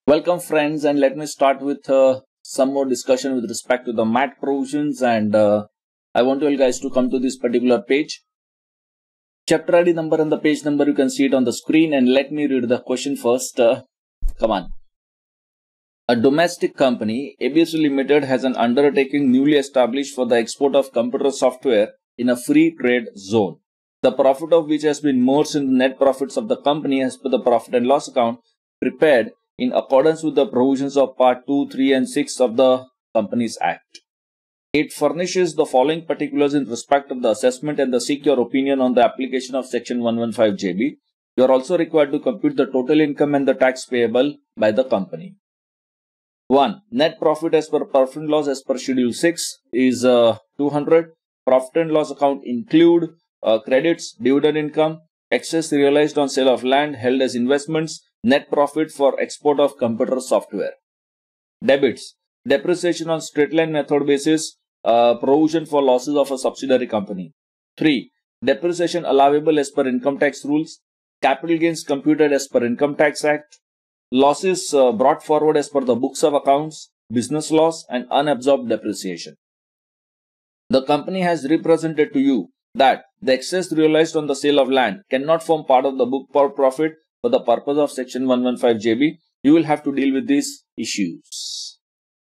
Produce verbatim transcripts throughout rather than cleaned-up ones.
Welcome friends, and let me start with uh, some more discussion with respect to the M A T provisions, and uh, I want you guys to come to this particular page. Chapter I D number and the page number, you can see it on the screen, and let me read the question first. Uh, come on. A domestic company, A B S Limited, has an undertaking newly established for the export of computer software in a free trade zone. The profit of which has been merged in the net profits of the company as per the profit and loss account prepared in accordance with the provisions of Part two, three and six of the Companies Act. It furnishes the following particulars in respect of the assessment and the seek your opinion on the application of Section one fifteen J B. You are also required to compute the total income and the tax payable by the company. one. Net profit as per profit and loss as per Schedule six is uh, two hundred. Profit and loss account include uh, credits, dividend income, excess realized on sale of land held as investments, net profit for export of computer software. Debits, depreciation on straight line method basis, uh, provision for losses of a subsidiary company. three. Depreciation allowable as per income tax rules, capital gains computed as per Income Tax Act, losses uh, brought forward as per the books of accounts, business loss and unabsorbed depreciation. The company has represented to you that the excess realized on the sale of land cannot form part of the book for profit for the purpose of Section one fifteen J B. You will have to deal with these issues.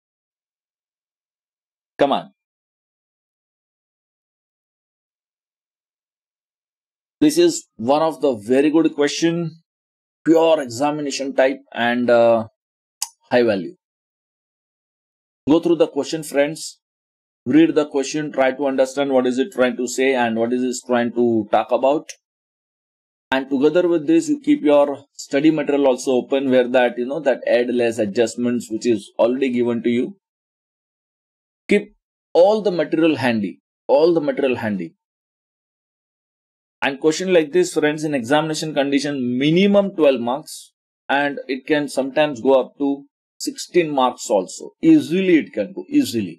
Come on. This is one of the very good question, pure examination type and uh, high value. Go through the question, friends. Read the question, try to understand what is it trying to say and what is it trying to talk about. And together with this, you keep your study material also open, where that, you know, that add less adjustments which is already given to you. Keep all the material handy, all the material handy. And question like this, friends, in examination condition, minimum twelve marks, and it can sometimes go up to sixteen marks also. Easily it can go, easily.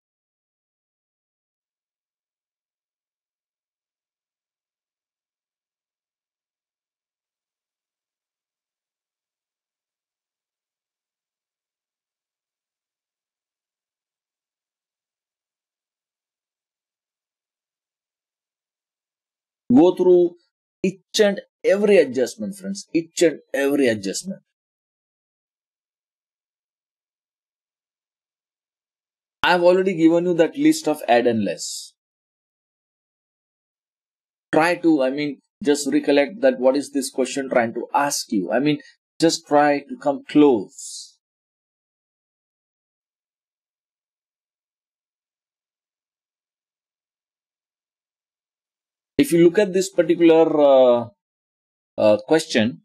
Go through each and every adjustment, friends, each and every adjustment. I have already given you that list of add and less. Try to, I mean, just recollect that what is this question trying to ask you. I mean, just try to come close. If you look at this particular uh, uh, question,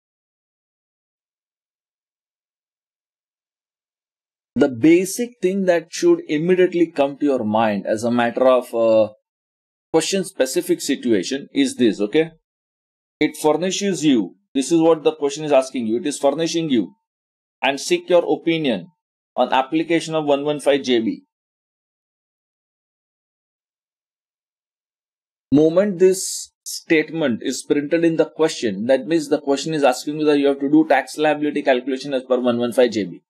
the basic thing that should immediately come to your mind as a matter of uh, question specific situation is this, okay? It furnishes you, this is what the question is asking you, it is furnishing you and seek your opinion on application of one fifteen J B. Moment this statement is printed in the question, that means the question is asking you that you have to do tax liability calculation as per one fifteen J B.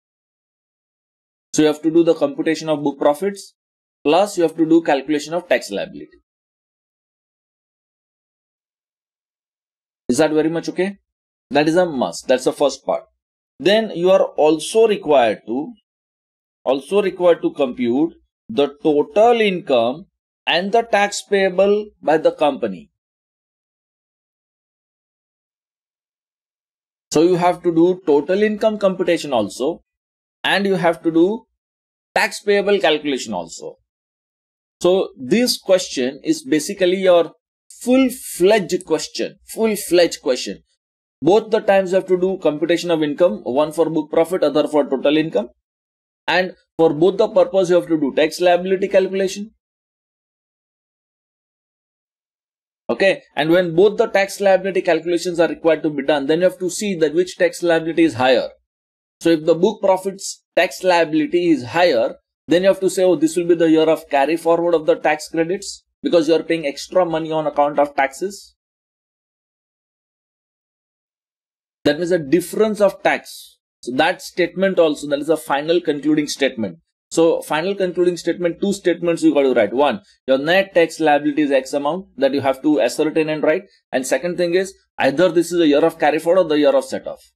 So you have to do the computation of book profits, plus you have to do calculation of tax liability. Is that very much okay? That is a must. That's the first part. Then you are also required to, also required to compute the total income and the tax payable by the company. So you have to do total income computation also, and you have to do tax payable calculation also. So this question is basically your full-fledged question, full-fledged question. Both the times you have to do computation of income, one for book profit, other for total income. And for both the purpose, you have to do tax liability calculation. Okay, and when both the tax liability calculations are required to be done, then you have to see that which tax liability is higher. So if the book profits tax liability is higher, then you have to say, oh, this will be the year of carry forward of the tax credits because you are paying extra money on account of taxes. That means the difference of tax. So that statement also, that is a final concluding statement. So final concluding statement, two statements you got to write. One, your net tax liability is X amount that you have to ascertain and write. And second thing is either this is a year of carry forward or the year of set off.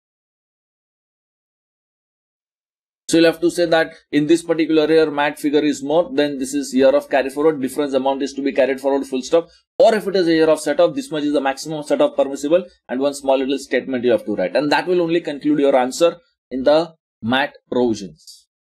So you'll have to say that in this particular year, M A T figure is more, then this is year of carry forward, difference amount is to be carried forward, full stop. Or if it is a year of set off, this much is the maximum set off permissible, and one small little statement you have to write. And that will only conclude your answer in the M A T provisions.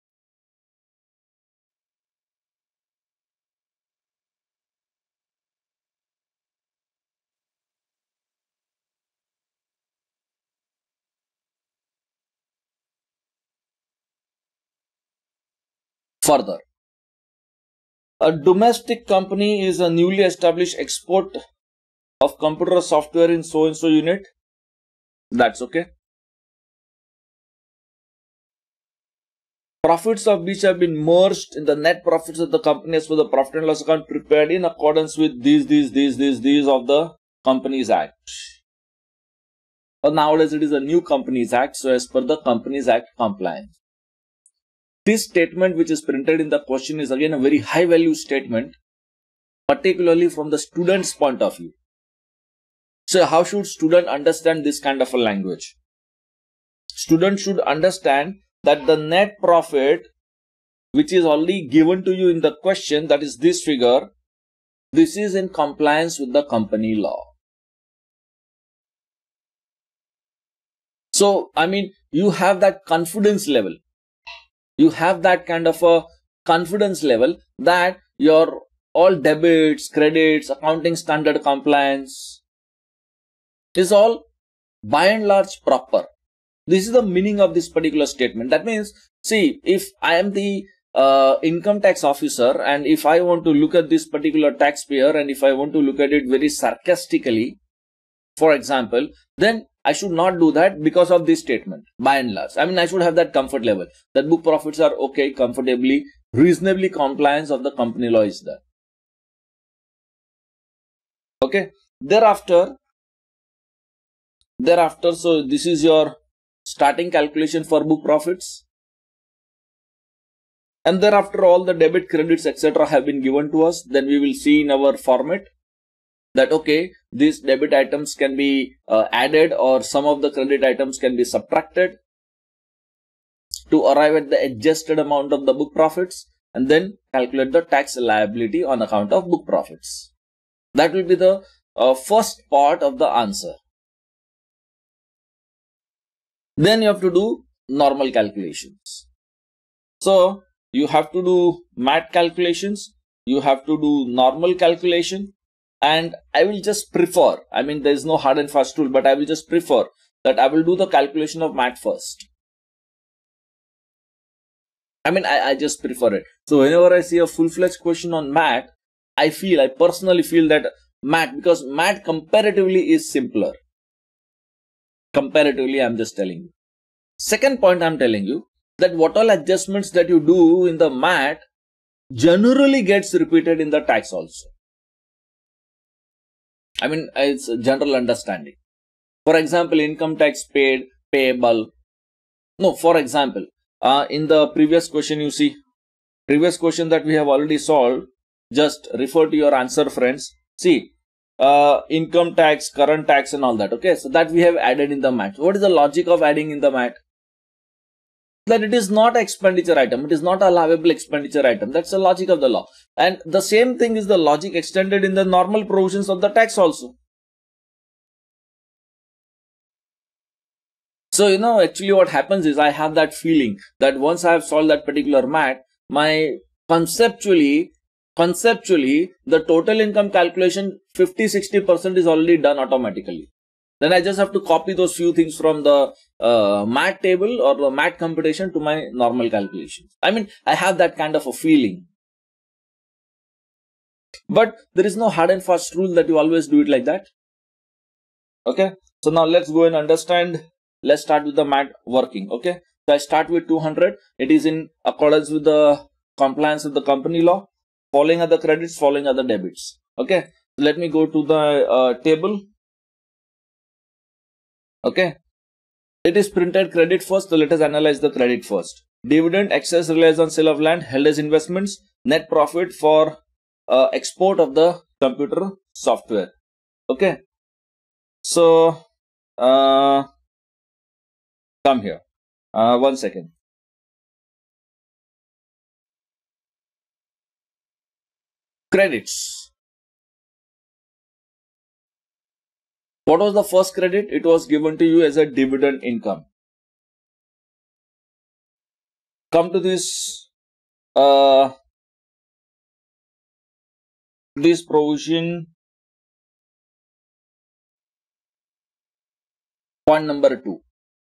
Further, a domestic company is a newly established export of computer software in so and so unit. That's okay. Profits of which have been merged in the net profits of the company as per the profit and loss account prepared in accordance with these, these, these, these, these of the Companies Act. But nowadays it is a new Companies Act, so as per the Companies Act compliance. This statement which is printed in the question is again a very high value statement, particularly from the student's point of view. So how should student understand this kind of a language? Student should understand that the net profit which is already given to you in the question, that is this figure, this is in compliance with the company law. So, I mean, you have that confidence level. You have that kind of a confidence level that your all debits, credits, accounting standard compliance is all by and large proper. This is the meaning of this particular statement. That means, see, if I am the uh, income tax officer and if I want to look at this particular taxpayer and if I want to look at it very sarcastically, for example, then I should not do that because of this statement, by and large. I mean, I should have that comfort level, that book profits are okay, comfortably, reasonably compliance of the company law is there. Okay. Thereafter, thereafter, so this is your starting calculation for book profits. And thereafter, all the debit, credits, et cetera have been given to us. Then we will see in our format that, okay, these debit items can be uh, added or some of the credit items can be subtracted to arrive at the adjusted amount of the book profits and then calculate the tax liability on account of book profits. That will be the uh, first part of the answer. Then you have to do normal calculations. So you have to do M A T calculations, you have to do normal calculation. And I will just prefer, I mean, there is no hard and fast rule, but I will just prefer that I will do the calculation of M A T first. I mean, I, I just prefer it. So whenever I see a full-fledged question on M A T, I feel, I personally feel that M A T, because M A T comparatively is simpler. Comparatively, I'm just telling you. Second point I'm telling you, that what all adjustments that you do in the M A T generally gets repeated in the tax also. I mean, it's a general understanding. For example, income tax paid, payable. No, for example, uh, in the previous question, you see, previous question that we have already solved, just refer to your answer, friends. See, uh, income tax, current tax and all that. Okay, so that we have added in the M A T. What is the logic of adding in the M A T? That it is not an expenditure item. It is not a allowable expenditure item. That's the logic of the law. And the same thing is the logic extended in the normal provisions of the tax also. So, you know, actually what happens is I have that feeling that once I have solved that particular M A T, my conceptually, conceptually, the total income calculation fifty to sixty percent is already done automatically. Then I just have to copy those few things from the uh, M A T table or the M A T computation to my normal calculation. I mean, I have that kind of a feeling. But there is no hard and fast rule that you always do it like that. Okay. So now let's go and understand. Let's start with the M A T working. Okay. So I start with two hundred. It is in accordance with the compliance with the company law. Following are the credits, following are the debits. Okay. So let me go to the uh, table. Okay, It is printed credit first, so let us analyze the credit first. Dividend excess realized on sale of land held as investments, net profit for uh, export of the computer software. Okay. So, uh, come here. Uh, one second. Credits. What was the first credit? It was given to you as a dividend income. Come to this, uh, this provision, point number two.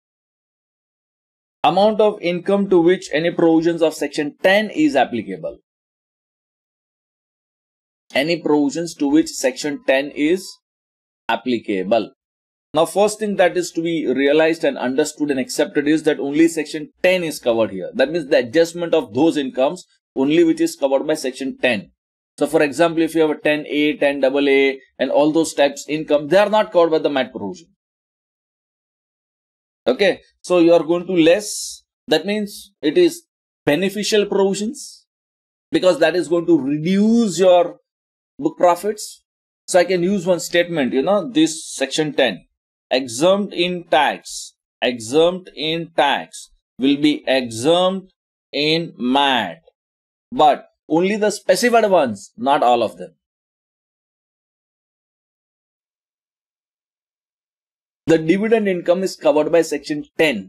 Amount of income to which any provisions of section ten is applicable. Any provisions to which section ten is applicable. Now, first thing that is to be realized and understood and accepted is that only section ten is covered here. That means the adjustment of those incomes only which is covered by section ten. So, for example, if you have a ten A, ten A A and all those types income, they are not covered by the M A T provision. Okay. So, you are going to less. That means it is beneficial provisions because that is going to reduce your book profits. So, I can use one statement, you know, this section ten, exempt in tax, exempt in tax will be exempt in M A T, but only the specified ones, not all of them. The dividend income is covered by section ten.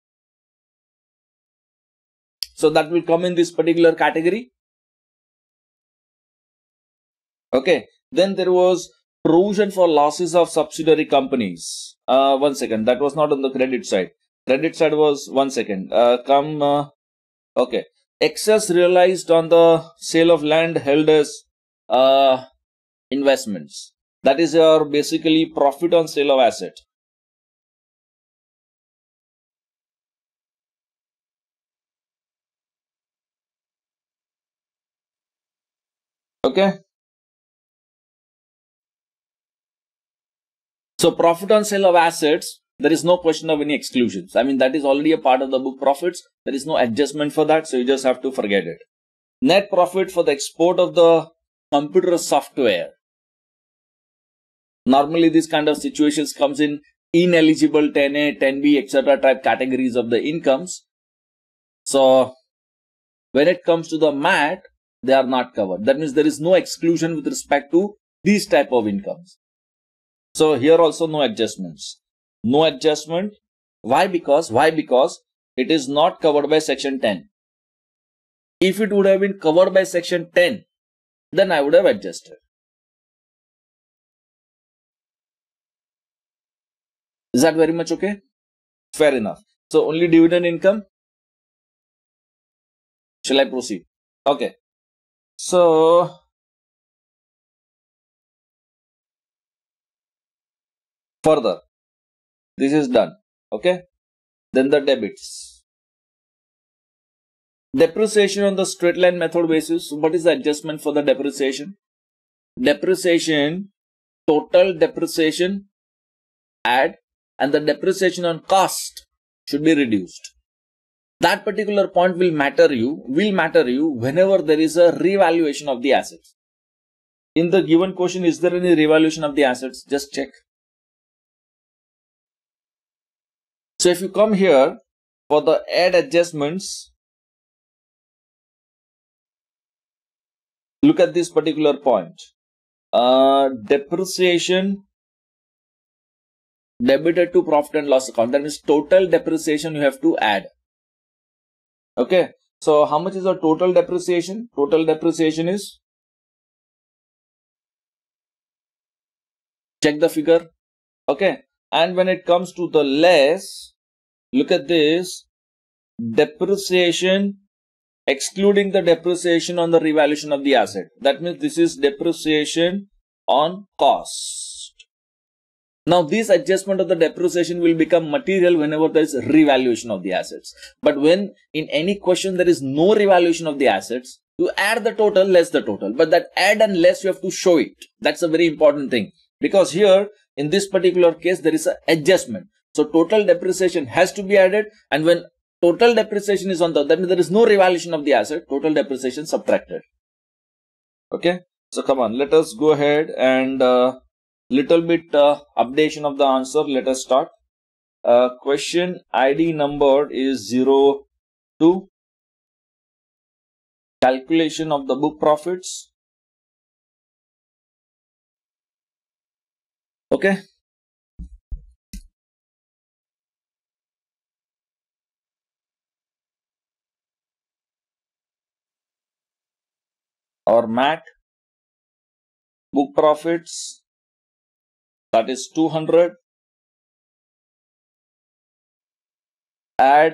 So, that will come in this particular category. Okay. Then there was provision for losses of subsidiary companies. Uh, one second. That was not on the credit side. Credit side was one second. Uh, come. Uh, okay. Excess realized on the sale of land held as uh, investments. That is your basically profit on sale of asset. Okay. So, profit on sale of assets, there is no question of any exclusions. I mean, that is already a part of the book profits. There is no adjustment for that. So, you just have to forget it. Net profit for the export of the computer software. Normally, these kind of situations comes in ineligible ten A, ten B, et cetera type categories of the incomes. So, when it comes to the M A T, they are not covered. That means there is no exclusion with respect to these type of incomes. So, here also no adjustments. No adjustment. Why? Because, why? Because it is not covered by section ten. If it would have been covered by section ten, then I would have adjusted. Is that very much okay? Fair enough. So, only dividend income. Shall I proceed? Okay. So, further, this is done. Okay. Then the debits. Depreciation on the straight line method basis. What is the adjustment for the depreciation? Depreciation, total depreciation, add, and the depreciation on cost should be reduced. That particular point will matter you, will matter you whenever there is a revaluation of the assets. In the given question, is there any revaluation of the assets? Just check. So, if you come here for the add adjustments, look at this particular point. Uh, depreciation debited to profit and loss account. That means total depreciation you have to add. Okay. So, how much is the total depreciation? Total depreciation is, check the figure. Okay. And when it comes to the less, look at this, depreciation excluding the depreciation on the revaluation of the asset. That means this is depreciation on cost. Now, this adjustment of the depreciation will become material whenever there is revaluation of the assets. But when in any question there is no revaluation of the assets, you add the total less the total. But that add and less you have to show it. That's a very important thing. Because here, in this particular case, there is an adjustment. So total depreciation has to be added, and when total depreciation is on the, that means there is no revaluation of the asset, total depreciation subtracted. Okay, so come on, let us go ahead and uh, little bit uh, updation of the answer. Let us start. Uh, question I D number is zero two. Calculation of the book profits. Okay. Our M A T book profits, that is two hundred. Add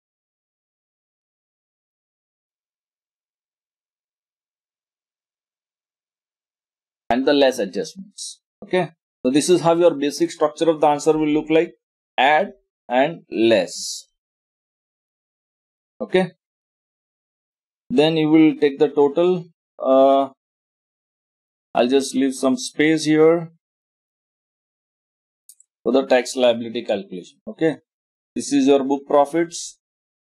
and the less adjustments. Okay. So this is how your basic structure of the answer will look like. Add and less. Okay. Then you will take the total. Uh, I'll just leave some space here for the tax liability calculation. Okay. This is your book profits.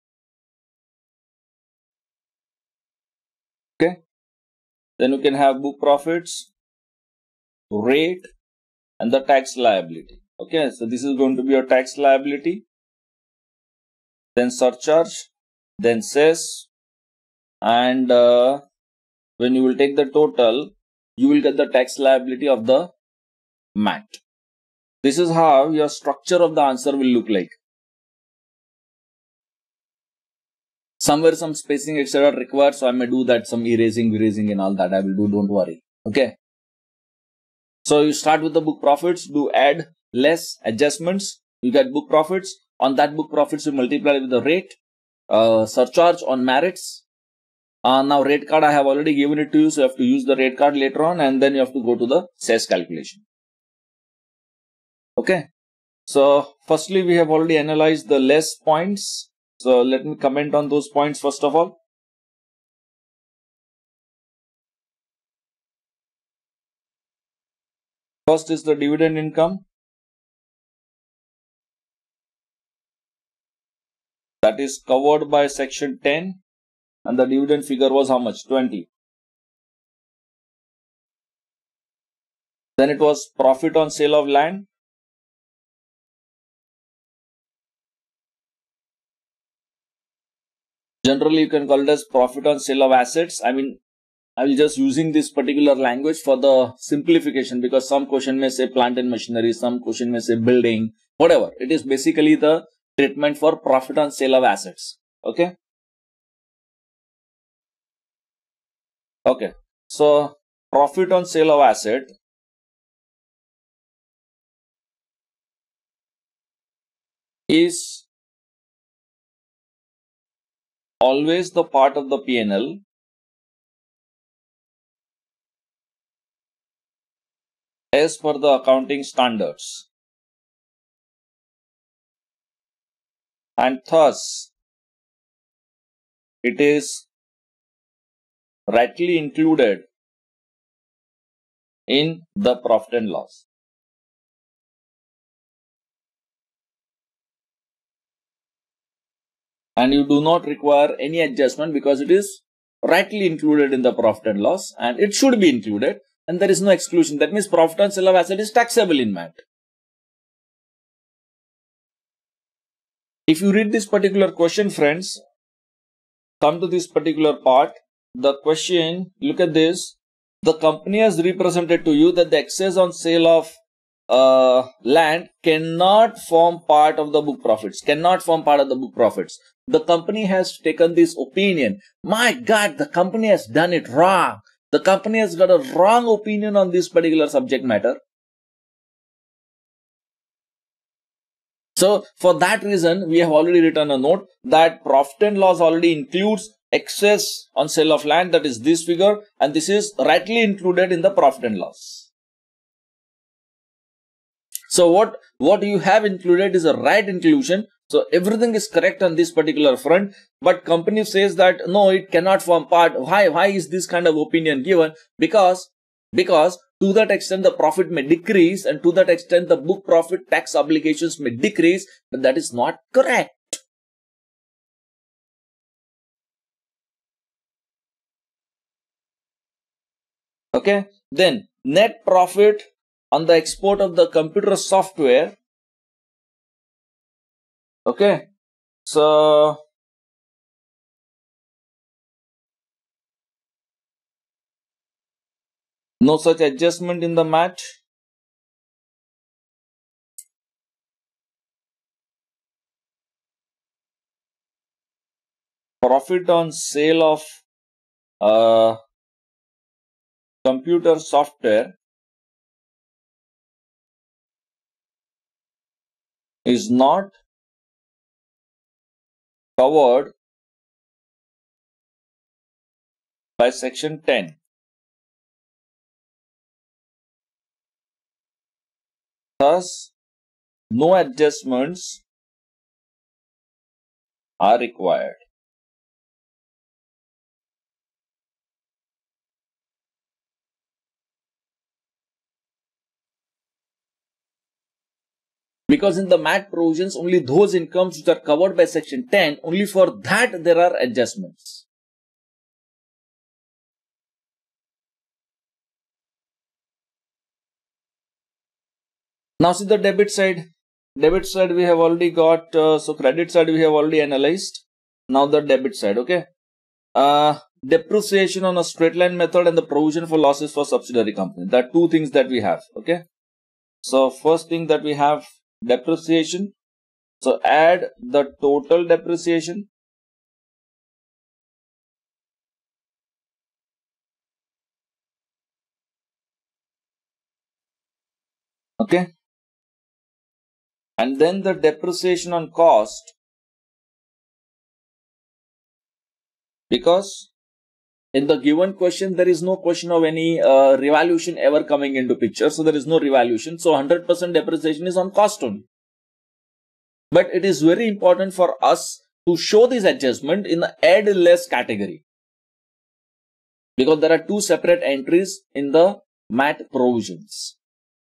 Okay. Then you can have book profits, rate, and the tax liability. Okay. So this is going to be your tax liability. Then surcharge, then cess, and uh, when you will take the total, you will get the tax liability of the M A T. This is how your structure of the answer will look like. Somewhere some spacing et cetera required, so I may do that, some erasing, erasing and all that I will do, don't worry. Okay. So you start with the book profits, do add, less, adjustments, you get book profits. On that book profits you multiply with the rate, uh, surcharge on merits. Uh, now rate card I have already given it to you, so you have to use the rate card later on, and then you have to go to the cess calculation. Okay. So firstly we have already analyzed the less points. So let me comment on those points first of all. First is the dividend income. That is covered by section ten, and the dividend figure was how much? twenty. Then it was profit on sale of land. Generally, you can call it as profit on sale of assets. I mean, I will just using this particular language for the simplification, because some question may say plant and machinery, some question may say building, whatever. It is basically the treatment for profit on sale of assets. Okay. Okay. So profit on sale of asset is always the part of the P and L as per the accounting standards, and thus it is rightly included in the profit and loss. And you do not require any adjustment because it is rightly included in the profit and loss, and it should be included, and there is no exclusion. That means profit on sale of asset is taxable in M A T. If you read this particular question, friends, come to this particular part. The question, look at this. The company has represented to you that the excess on sale of uh, land cannot form part of the book profits. Cannot form part of the book profits. The company has taken this opinion. My God, the company has done it wrong. The company has got a wrong opinion on this particular subject matter. So for that reason, we have already written a note that profit and loss already includes excess on sale of land, that is this figure, and this is rightly included in the profit and loss. So what, what you have included is a right inclusion. So everything is correct on this particular front, but company says that no, it cannot form part. Why, why is this kind of opinion given? Because, because To that extent, the profit may decrease, and to that extent, the book profit tax obligations may decrease, but that is not correct. Okay, then net profit on the export of the computer software. Okay, so no such adjustment in the M A T. Profit on sale of uh, computer software is not covered by section ten. Thus, no adjustments are required. Because in the M A T provisions, only those incomes which are covered by section ten, only for that there are adjustments. Now see the debit side. Debit side we have already got, uh, so credit side we have already analyzed. Now the debit side, okay. Uh, depreciation on a straight line method and the provision for losses for subsidiary company. There are two things that we have, okay. So first thing that we have, depreciation. So add the total depreciation. Okay. And then the depreciation on cost. Because in the given question, there is no question of any uh, revaluation ever coming into picture. So there is no revaluation. So one hundred percent depreciation is on cost only. But it is very important for us to show this adjustment in the add less category. Because there are two separate entries in the M A T provisions.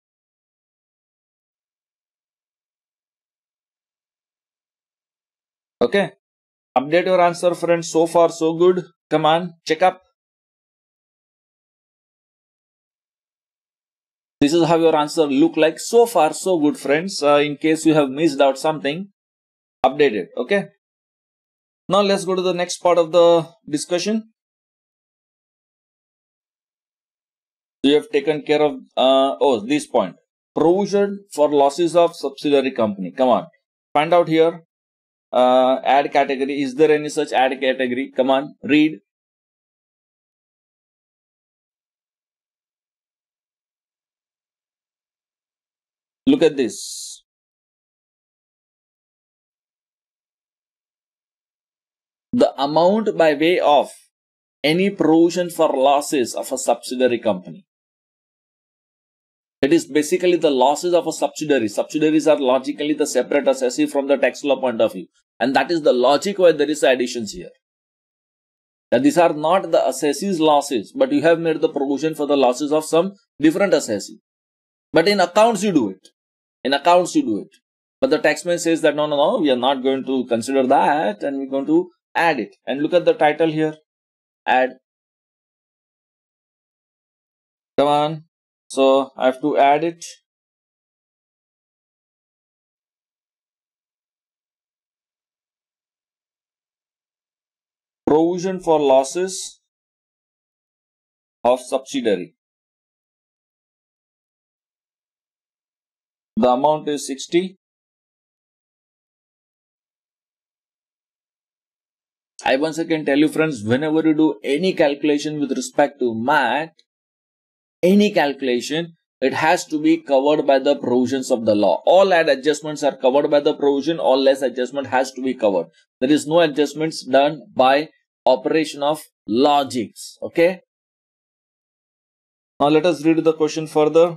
Okay. Update your answer, friends. So far, so good. Come on, check up. This is how your answer look like. So far, so good, friends. Uh, in case you have missed out something, update it. Okay. Now let's go to the next part of the discussion. You have taken care of, uh, oh, this point. Provision for losses of subsidiary company. Come on. Find out here. Uh, add category. Is there any such add category? Come on. Read. Look at this. The amount by way of any provision for losses of a subsidiary company. It is basically the losses of a subsidiary. Subsidiaries are logically the separate assessee from the tax law point of view. And that is the logic why there is additions here. That these are not the assessee's losses, but you have made the provision for the losses of some different assessee. But in accounts you do it. In accounts you do it. But the taxman says that no, no, no, we are not going to consider that and we're going to add it. And look at the title here. Add. Come on. So I have to add it. Provision for losses of subsidiary. The amount is sixty. I once again tell you, friends, whenever you do any calculation with respect to M A T, any calculation, it has to be covered by the provisions of the law. All add adjustments are covered by the provision, all less adjustment has to be covered. There is no adjustments done by operation of logics. Okay. Now let us read the question further.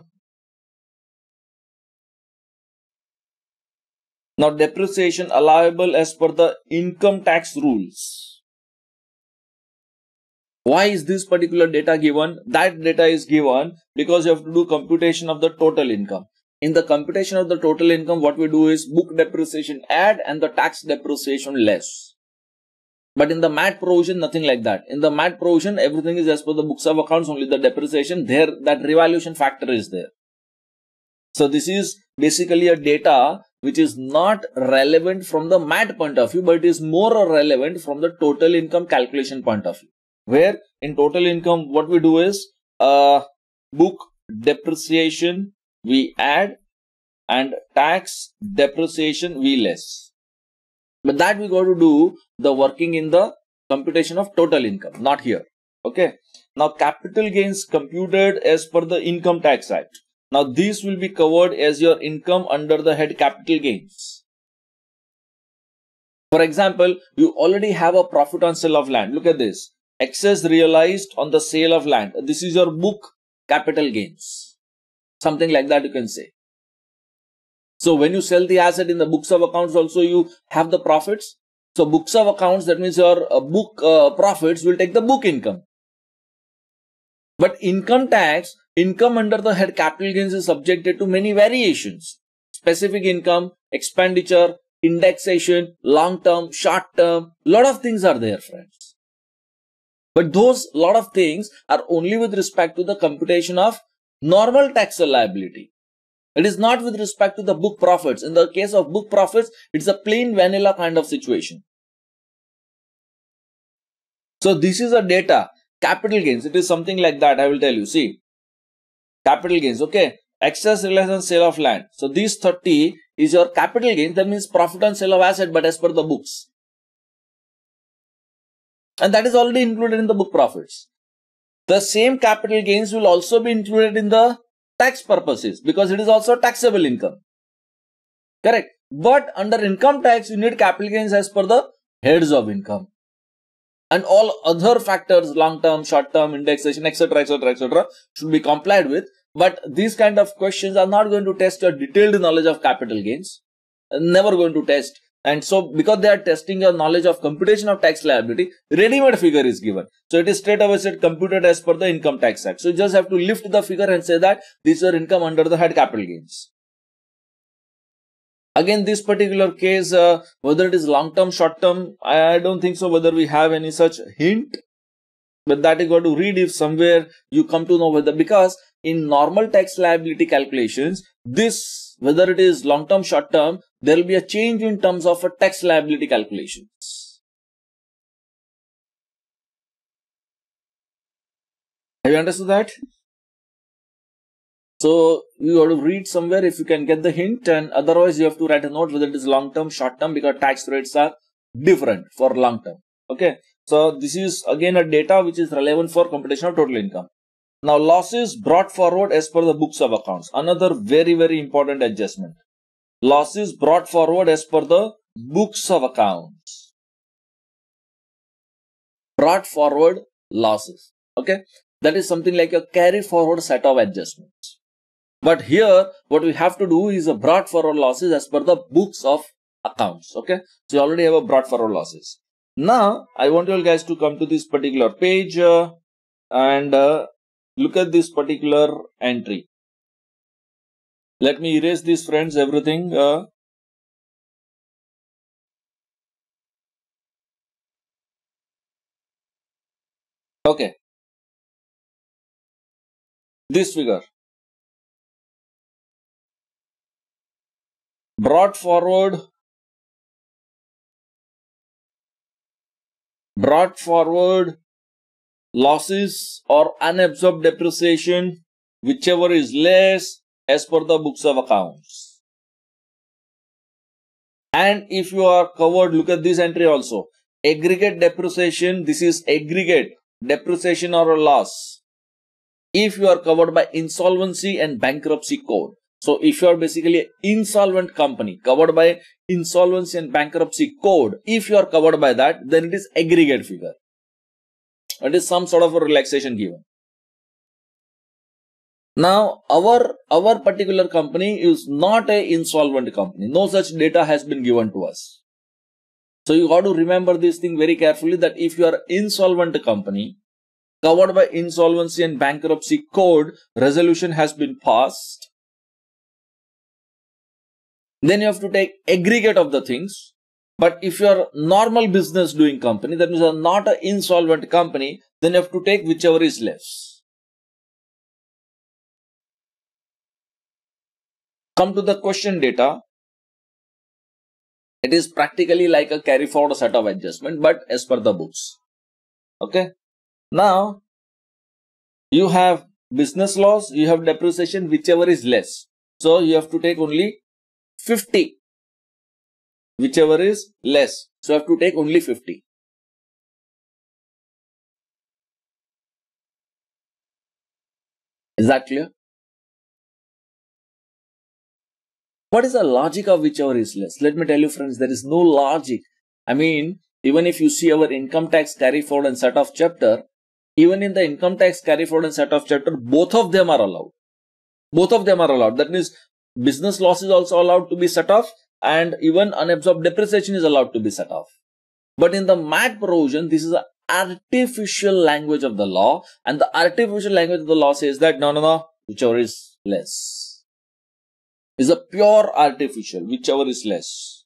Now depreciation allowable as per the income tax rules. Why is this particular data given? That data is given because you have to do computation of the total income. In the computation of the total income, what we do is book depreciation add and the tax depreciation less. But in the M A T provision, nothing like that. In the M A T provision, everything is as per the books of accounts, only the depreciation there, that revaluation factor is there. So this is basically a data which is not relevant from the M A T point of view, but it is more relevant from the total income calculation point of view. Where in total income, what we do is uh, book depreciation we add and tax depreciation we less. But that we got to do the working in the computation of total income, not here. Okay. Now capital gains computed as per the Income Tax Act. Now these will be covered as your income under the head capital gains. For example, you already have a profit on sale of land. Look at this. Excess realized on the sale of land. This is your book capital gains. Something like that you can say. So when you sell the asset in the books of accounts also you have the profits. So books of accounts, that means your uh, book uh, profits will take the book income. But income tax, income under the head capital gains is subjected to many variations. Specific income, expenditure, indexation, long term, short term, lot of things are there, friends. But those lot of things are only with respect to the computation of normal tax liability. It is not with respect to the book profits. In the case of book profits, it's a plain vanilla kind of situation. So this is a data. Capital gains, it is something like that. I will tell you. See, capital gains, okay. Excess realized on sale of land. So these thirty is your capital gains. That means profit on sale of asset, but as per the books. And that is already included in the book profits. The same capital gains will also be included in the tax purposes because it is also taxable income. Correct. But under income tax, you need capital gains as per the heads of income. And all other factors, long-term, short-term, indexation, et cetera, et cetera, et cetera, should be complied with. But these kind of questions are not going to test your detailed knowledge of capital gains. Never going to test. And so, because they are testing your knowledge of computation of tax liability, ready-made figure is given. So, it is straight away said computed as per the Income Tax Act. So, you just have to lift the figure and say that this is your income under the head capital gains. Again, this particular case, uh, whether it is long-term, short-term, I don't think so whether we have any such hint. But that you got to read if somewhere you come to know whether, because in normal tax liability calculations, this, whether it is long-term, short-term, there will be a change in terms of a tax liability calculations. Have you understood that? So you have to read somewhere if you can get the hint, and otherwise you have to write a note whether it is long-term, short-term, because tax rates are different for long-term. Okay. So this is again a data which is relevant for computation of total income. Now losses brought forward as per the books of accounts. Another very, very important adjustment. Losses brought forward as per the books of accounts. Brought forward losses. Okay. That is something like a carry forward set of adjustments. But here what we have to do is a brought forward losses as per the books of accounts. Okay. So you already have a brought forward losses. Now I want you guys to come to this particular page uh, and uh, look at this particular entry. Let me erase this, friends, everything. Uh, okay. This figure. Brought forward. Brought forward losses or unabsorbed depreciation, whichever is less as per the books of accounts. And if you are covered, look at this entry also. Aggregate depreciation, this is aggregate depreciation or a loss. If you are covered by insolvency and bankruptcy code. So if you are basically an insolvent company covered by insolvency and bankruptcy code, if you are covered by that, then it is aggregate figure. It is some sort of a relaxation given. Now, our, our particular company is not an insolvent company. No such data has been given to us. So you got to remember this thing very carefully, that if you are an insolvent company, covered by insolvency and bankruptcy code, resolution has been passed. Then you have to take aggregate of the things. But if you are normal business doing company, that means you are not an insolvent company, then you have to take whichever is less. Come to the question data. It is practically like a carry forward set of adjustment, but as per the books. Okay. Now, you have business loss, you have depreciation, whichever is less. So, you have to take only fifty. Whichever is less. So, you have to take only fifty. Is that clear? What is the logic of whichever is less? Let me tell you, friends, there is no logic. I mean, even if you see our income tax carry forward and set off chapter, even in the income tax carry forward and set off chapter, both of them are allowed. Both of them are allowed. That means business loss is also allowed to be set off, and even unabsorbed depreciation is allowed to be set off. But in the M A T provision, this is an artificial language of the law, and the artificial language of the law says that no, no, no, whichever is less. Is a pure artificial, whichever is less.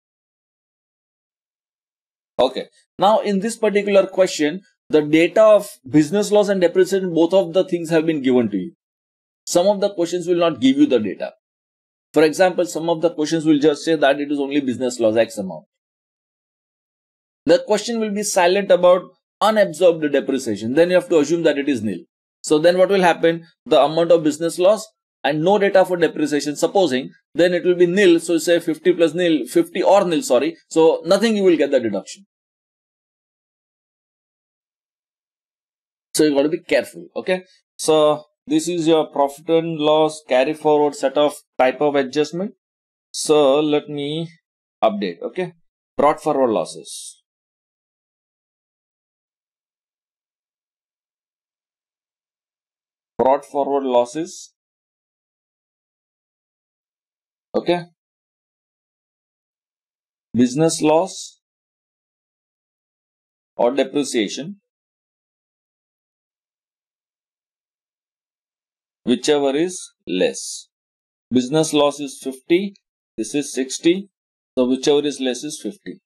Okay. Now, in this particular question, the data of business loss and depreciation, both of the things have been given to you. Some of the questions will not give you the data. For example, some of the questions will just say that it is only business loss X amount. The question will be silent about unabsorbed depreciation. Then you have to assume that it is nil. So then what will happen? The amount of business loss and no data for depreciation, supposing, then it will be nil. So you say fifty plus nil, fifty or nil, sorry. So nothing, you will get the deduction. So you got to be careful. Okay. So this is your profit and loss carry forward set of type of adjustment. So let me update. Okay. Brought forward losses. Brought forward losses. Okay. Business loss or depreciation, whichever is less. Business loss is fifty. This is sixty. So whichever is less is fifty.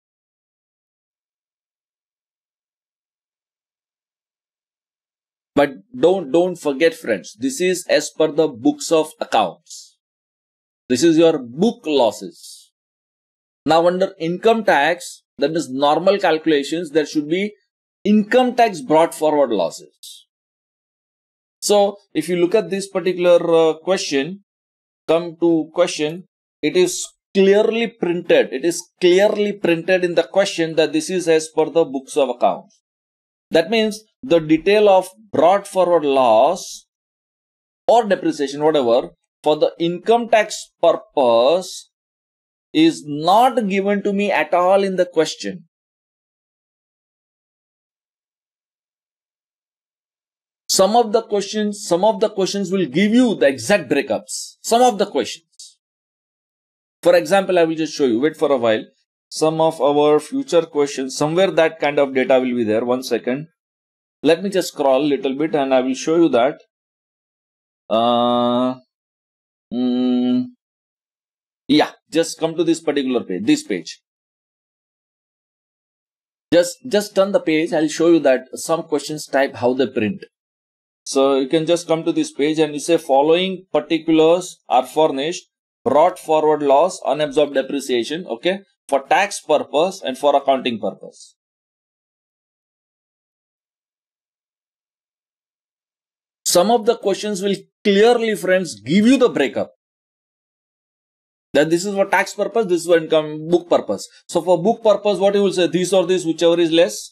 But don't, don't forget, friends, this is as per the books of accounts. This is your book losses. Now, under income tax, that is normal calculations, there should be income tax brought forward losses. So, if you look at this particular uh, question, come to question, it is clearly printed. It is clearly printed in the question that this is as per the books of accounts. That means the detail of brought forward loss or depreciation, whatever, for the income tax purpose is not given to me at all in the question. Some of the questions, some of the questions will give you the exact breakups. Some of the questions. For example, I will just show you. Wait for a while. Some of our future questions, somewhere that kind of data will be there. One second. Let me just scroll a little bit and I will show you that. Uh, mm, yeah, just come to this particular page, this page. Just, just turn the page. I'll show you that some questions type how they print. So you can just come to this page and you say following particulars are furnished, brought forward loss, unabsorbed depreciation, okay, for tax purpose and for accounting purpose. Some of the questions will clearly, friends, give you the breakup. That this is for tax purpose, this is for income book purpose. So for book purpose, what you will say, this or this, whichever is less.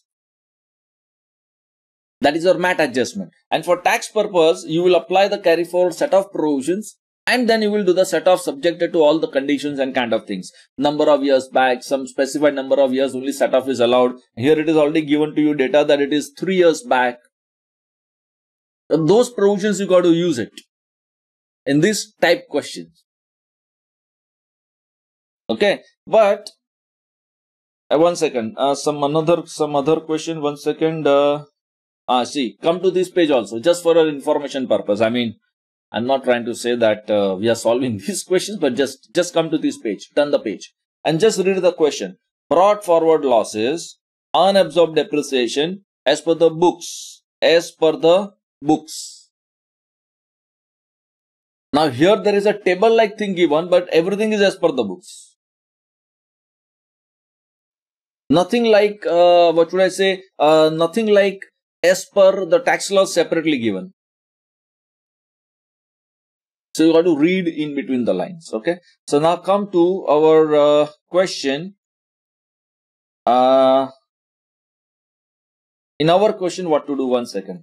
That is your M A T adjustment. And for tax purpose, you will apply the carry forward set of provisions and then you will do the set off subjected to all the conditions and kind of things. Number of years back, some specified number of years only set off is allowed. Here it is already given to you data that it is three years back. Those provisions you got to use it in this type questions. Okay, but uh, one second, uh, some another some other question. One second. Uh, Ah, see, come to this page also, just for our information purpose. I mean, I'm not trying to say that uh, we are solving these questions, but just, just come to this page, turn the page, and just read the question. Brought forward losses, unabsorbed depreciation, as per the books, as per the books. Now here there is a table-like thing given, but everything is as per the books. Nothing like, uh, what should I say, uh, nothing like as per the tax laws separately given. So you got to read in between the lines. Okay. So now come to our uh, question. Uh, in our question, what to do? One second.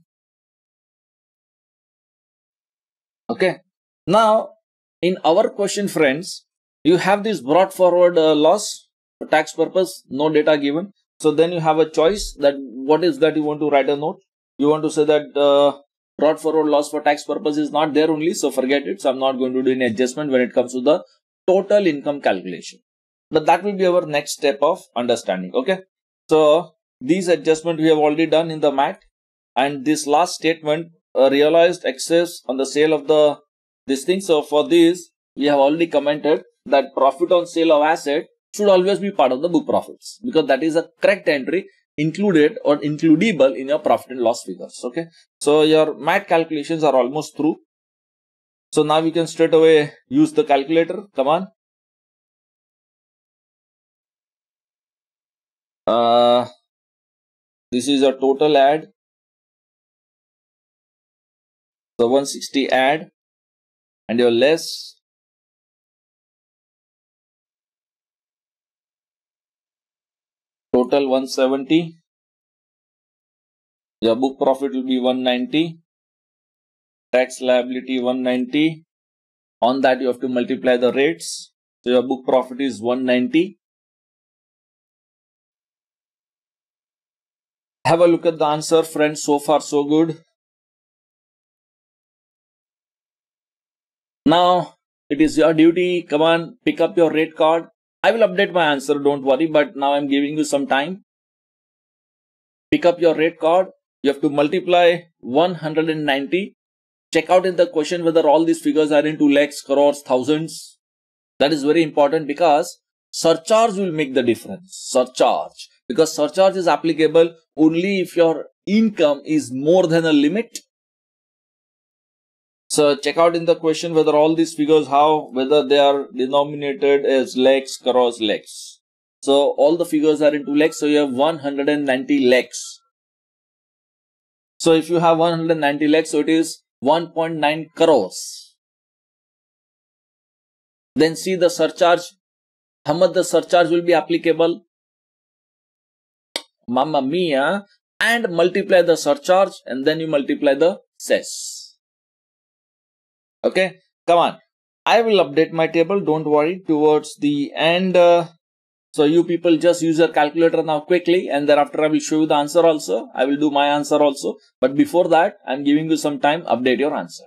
Okay. Now, in our question, friends, you have this brought forward uh, loss for tax purpose, no data given. So then you have a choice that what is that you want to write a note. You want to say that uh, brought forward loss for tax purpose is not there only. So forget it. So I'm not going to do any adjustment when it comes to the total income calculation. But that will be our next step of understanding. Okay. So these adjustments we have already done in the mat, and this last statement uh, realized excess on the sale of the this thing. So for this we have already commented that profit on sale of asset should always be part of the book profits, because that is a correct entry included or includable in your profit and loss figures. Okay. So your mat calculations are almost through. So now we can straight away use the calculator. Come on. Uh, this is a total add. So one sixty add and your less. Total one seventy. Your book profit will be one ninety. Tax liability one ninety. On that you have to multiply the rates. So your book profit is one ninety. Have a look at the answer, friends. So far so good. Now it is your duty. Come on, pick up your rate card. I will update my answer, don't worry, but now I'm giving you some time. Pick up your rate card. You have to multiply one hundred ninety. Check out in the question whether all these figures are into lakhs, crores, thousands. That is very important, because surcharge will make the difference. Surcharge. Because surcharge is applicable only if your income is more than a limit. So check out in the question whether all these figures, how, whether they are denominated as lakhs, crores, lakhs. So all the figures are into lakhs. So you have one hundred ninety lakhs. So if you have one hundred ninety lakhs, so it is one point nine crores. Then see the surcharge. How much the surcharge will be applicable? Mamma mia. And multiply the surcharge, and then you multiply the cess. Okay, come on. I will update my table. Don't worry. Towards the end. Uh, so you people just use your calculator now quickly, and thereafter I will show you the answer also. I will do my answer also. But before that, I am giving you some time. Update your answer.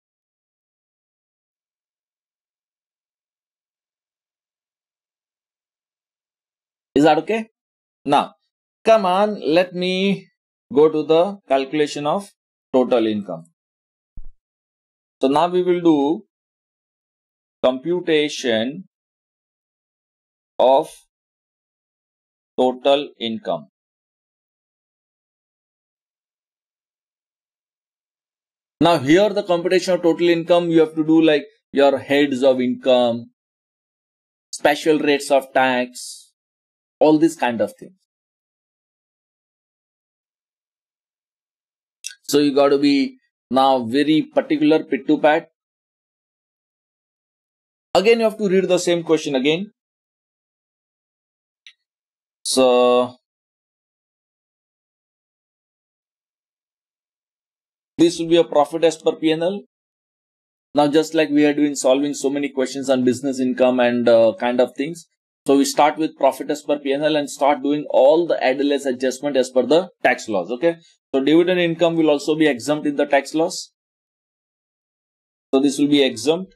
Is that okay? Now, come on. Let me go to the calculation of total income. So now we will do computation of total income. Now here the computation of total income, you have to do like your heads of income, special rates of tax, all these kind of things. So you got to be now very particular, pit to pat. Again, you have to read the same question again. So this will be a profit as per P and L. Now, just like we are doing solving so many questions on business income and uh, kind of things. So we start with profit as per P and L and start doing all the add less adjustment as per the tax laws. Okay. So dividend income will also be exempt in the tax laws. So this will be exempt.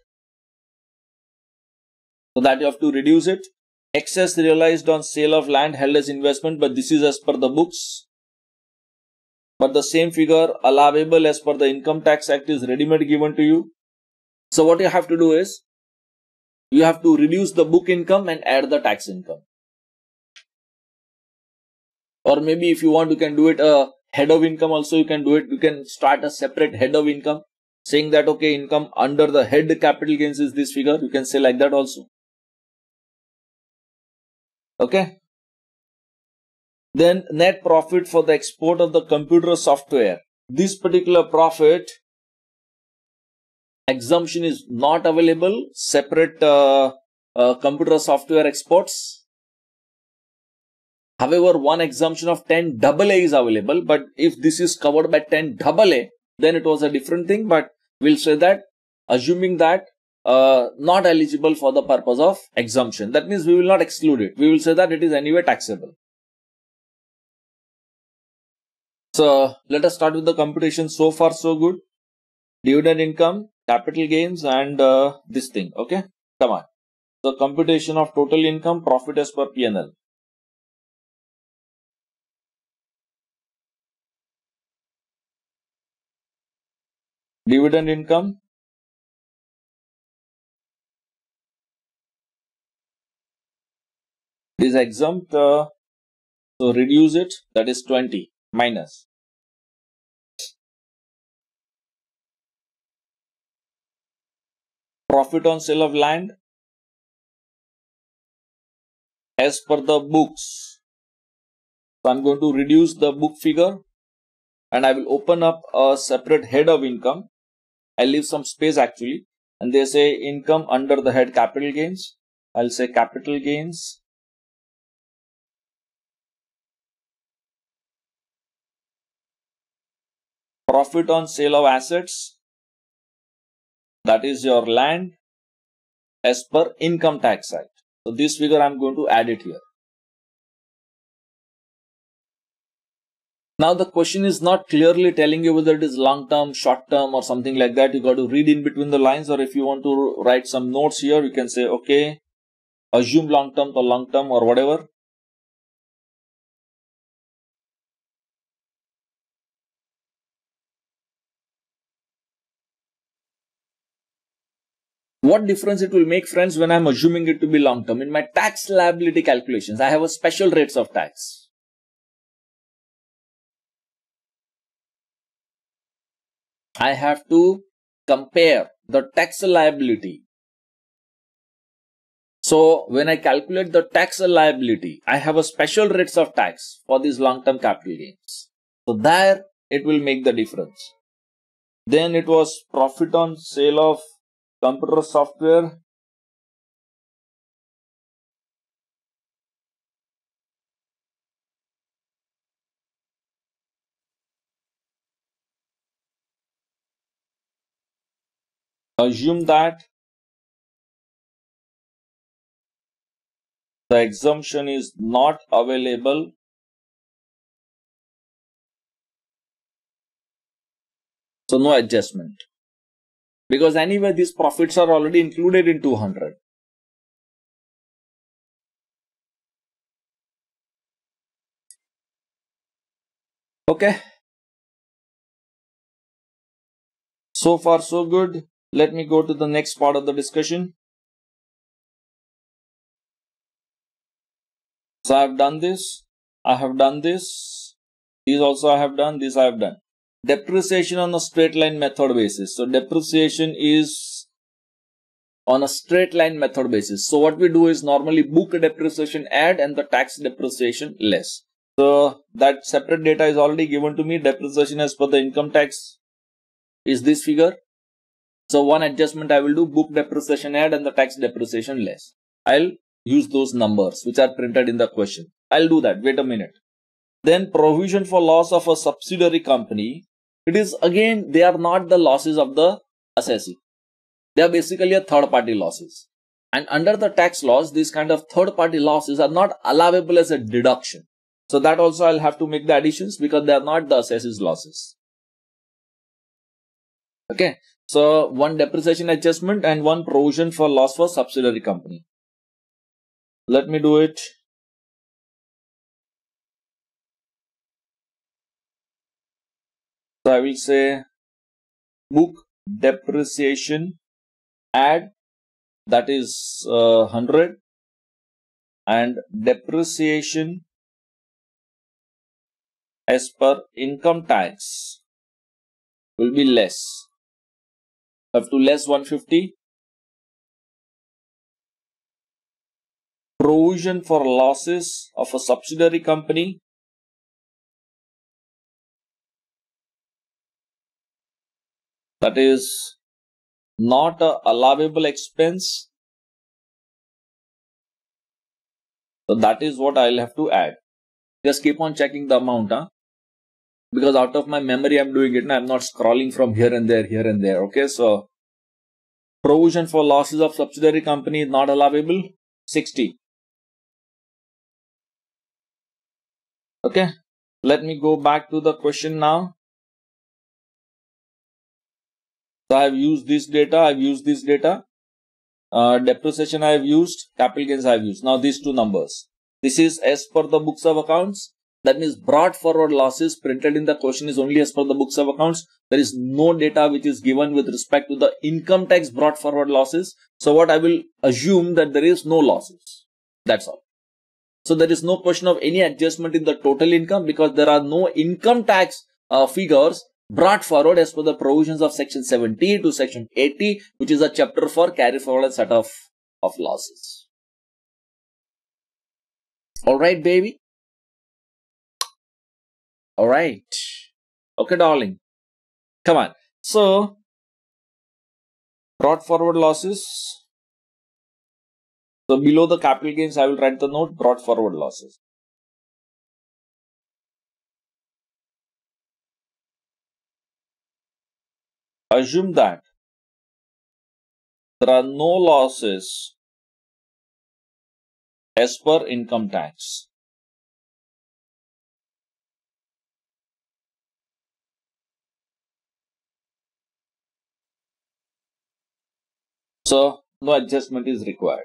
So that you have to reduce it. Excess realized on sale of land held as investment, but this is as per the books. but the same figure allowable as per the Income Tax Act is ready-made given to you. So what you have to do is, you have to reduce the book income and add the tax income. Or maybe if you want, you can do it a head of income also, you can do it. You can start a separate head of income, saying that, okay, income under the head capital gains is this figure. You can say like that also. Okay. Then net profit for the export of the computer software. This particular profit exemption is not available. Separate uh, uh, computer software exports. However, one exemption of ten double A is available, but if this is covered by ten double A, then it was a different thing, but we'll say that, assuming that uh, not eligible for the purpose of exemption. That means we will not exclude it. We will say that it is anyway taxable. So, let us start with the computation. So far, so good. Dividend income, capital gains, and uh, this thing. Okay, come on. So, computation of total income, profit as per P and L. Dividend income, is exempt, uh, so reduce it, that is twenty minus. Profit on sale of land as per the books. So I'm going to reduce the book figure and I will open up a separate head of income. I'll leave some space actually, and they say income under the head capital gains. I'll say capital gains. Profit on sale of assets, that is your land, as per Income Tax Act. So this figure I'm going to add it here. Now the question is not clearly telling you whether it is long term, short term or something like that. You got to read in between the lines, or if you want to write some notes here, you can say, okay, assume long term or long term or whatever. What difference it will make, friends, when I'm assuming it to be long term? In my tax liability calculations, I have a special rates of tax. I have to compare the tax liability. So when I calculate the tax liability, I have a special rates of tax for these long-term capital gains. So there it will make the difference. Then it was profit on sale of computer software. Assume that the exemption is not available so no adjustment, because anyway these profits are already included in two hundred. Okay. So far so good. Let me go to the next part of the discussion. So I have done this, I have done this, these also I have done, this I have done. Depreciation on a straight line method basis. So depreciation is on a straight line method basis. So what we do is normally book depreciation add and the tax depreciation less. So that separate data is already given to me. Depreciation as per the income tax is this figure. So one adjustment I will do, book depreciation add and the tax depreciation less. I'll use those numbers which are printed in the question. I'll do that. Wait a minute. Then provision for loss of a subsidiary company. It is again, they are not the losses of the assessee. They are basically a third party losses. And under the tax laws, these kind of third party losses are not allowable as a deduction. So that also I'll have to make the additions because they are not the assessee's losses. Okay. So one depreciation adjustment and one provision for loss for subsidiary company. Let me do it. So I will say book depreciation, add, that is uh, one hundred, and depreciation as per income tax will be less. Have to less one hundred fifty. Provision for losses of a subsidiary company, that is not a allowable expense. So that is what I'll have to add. Just keep on checking the amount, huh? Because out of my memory I'm doing it, and I'm not scrolling from here and there, here and there. Okay, so provision for losses of subsidiary company is not allowable, sixty. Okay, let me go back to the question now. So I have used this data, I have used this data. Uh, depreciation I have used, capital gains I have used. Now these two numbers. This is as per the books of accounts. That means brought forward losses printed in the question is only as per the books of accounts. There is no data which is given with respect to the income tax brought forward losses. So what I will assume that there is no losses. That's all. So there is no question of any adjustment in the total income because there are no income tax uh, figures brought forward as per the provisions of section seventy to section eighty, which is a chapter for carry forward set of, of losses. Alright, baby. Alright. Okay, darling. Come on. So, brought forward losses. So, below the capital gains, I will write the note brought forward losses. Assume that there are no losses as per income tax. So, no adjustment is required.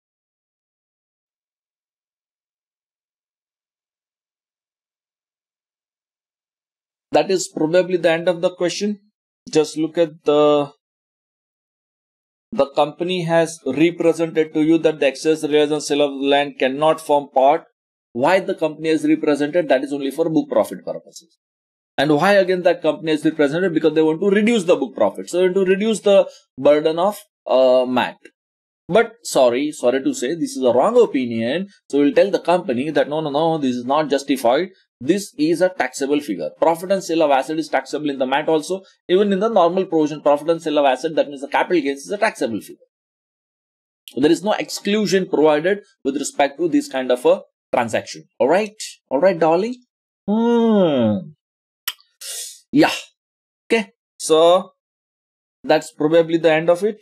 That is probably the end of the question. Just look at the the company has represented to you that the excess realization sale of land cannot form part. Why the company has represented? That is only for book profit purposes. And why again that company is represented? Because they want to reduce the book profit. So they want to reduce the burden of uh, M A T. But sorry, sorry to say, this is a wrong opinion. So we'll tell the company that no, no, no, this is not justified. This is a taxable figure. Profit and sale of asset is taxable in the M A T also. Even in the normal provision, profit and sale of asset, that means the capital gains is a taxable figure. So there is no exclusion provided with respect to this kind of a transaction. Alright? Alright, darling? Hmm. Yeah. Okay. So that's probably the end of it.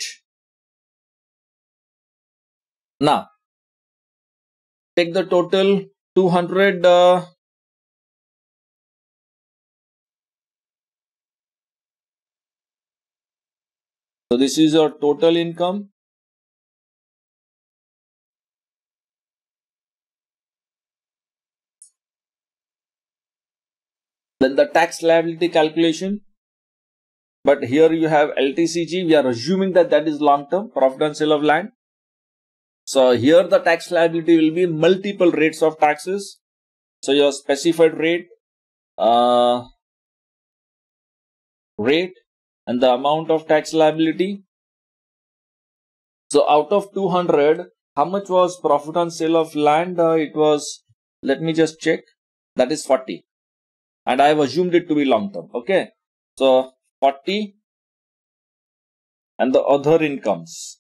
Now, take the total two hundred. Uh, so this is your total income. Then the tax liability calculation. But here you have L T C G. We are assuming that that is long term, profit and sale of land. So here the tax liability will be multiple rates of taxes. So your specified rate, uh, rate and the amount of tax liability. So out of two hundred, how much was profit on sale of land? Uh, it was, let me just check, that is forty. And I have assumed it to be long term. Okay. So forty and the other incomes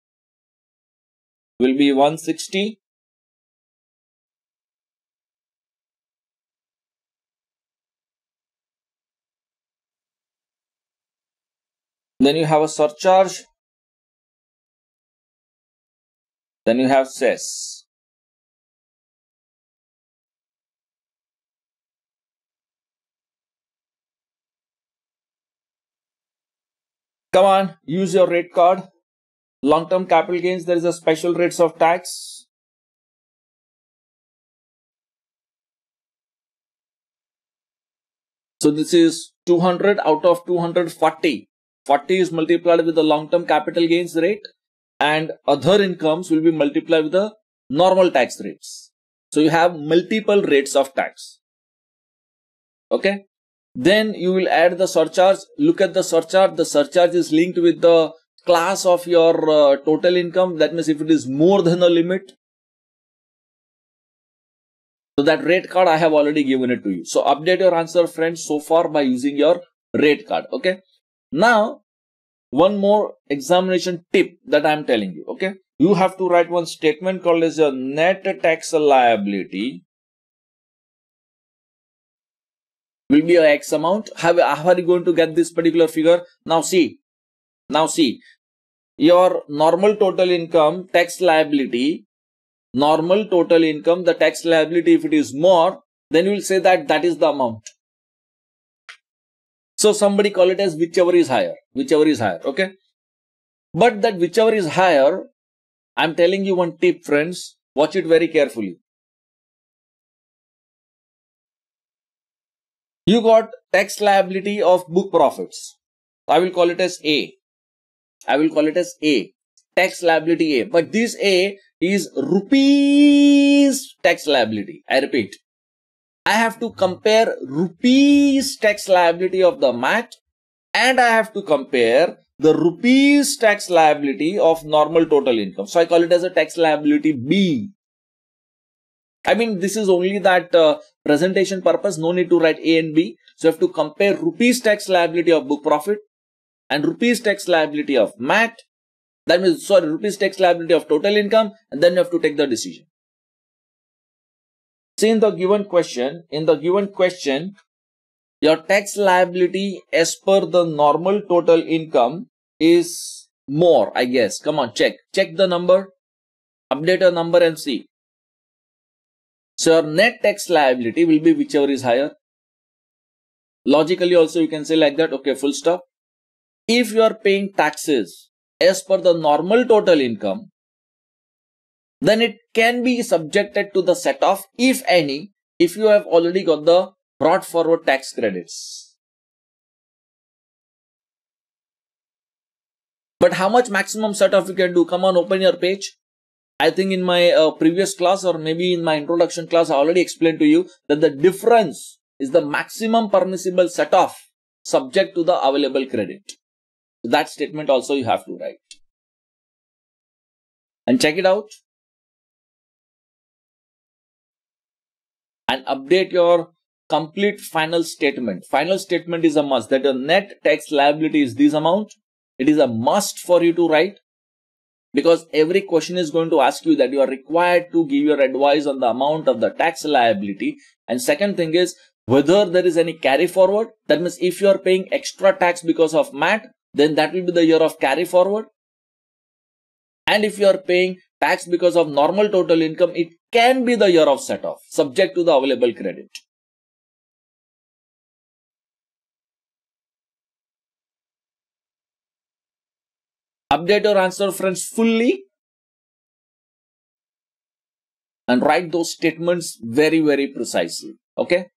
will be one hundred sixty. Then you have a surcharge. Then you have cess. Come on, use your rate card. Long-term capital gains, there is a special rates of tax. So this is two hundred out of two hundred forty. forty is multiplied with the long-term capital gains rate, and other incomes will be multiplied with the normal tax rates. So you have multiple rates of tax. Okay. Then you will add the surcharge. Look at the surcharge. The surcharge is linked with the class of your uh, total income. That means if it is more than the limit. So that rate card I have already given it to you. So update your answer, friends, so far by using your rate card. Okay. Now, one more examination tip that I am telling you. Okay. You have to write one statement called as your net tax liability will be a X amount. How, how are you going to get this particular figure? Now see, now see, your normal total income tax liability, normal total income, the tax liability, if it is more, then you will say that that is the amount. So somebody call it as whichever is higher, whichever is higher. Okay. But that whichever is higher, I'm telling you one tip, friends, watch it very carefully. You got tax liability of book profits. I will call it as A. I will call it as A. Tax liability A. But this A is rupees tax liability. I repeat. I have to compare rupees tax liability of the M A T and I have to compare the rupees tax liability of normal total income. So I call it as a tax liability B. I mean, this is only that uh, presentation purpose, no need to write A and B. So you have to compare rupees tax liability of book profit and rupees tax liability of M A T. That means, sorry, rupees tax liability of total income, and then you have to take the decision. See, in the given question, in the given question, your tax liability as per the normal total income is more, I guess. Come on, check. Check the number, update a number and see. So your net tax liability will be whichever is higher. Logically also you can say like that, okay, full stop. If you are paying taxes as per the normal total income, then it can be subjected to the set off, if any, if you have already got the brought forward tax credits. But how much maximum set off you can do? Come on, open your page. I think in my uh, previous class or maybe in my introduction class, I already explained to you that the difference is the maximum permissible set off subject to the available credit. So that statement also you have to write. And check it out. And update your complete final statement. Final statement is a must, that your net tax liability is this amount. It is a must for you to write, because every question is going to ask you that you are required to give your advice on the amount of the tax liability. And second thing is whether there is any carry forward. That means if you are paying extra tax because of M A T, then that will be the year of carry forward. And if you are paying tax because of normal total income, it can be the year of set off subject to the available credit. Update your answer, friends, fully and write those statements very, very precisely. Okay.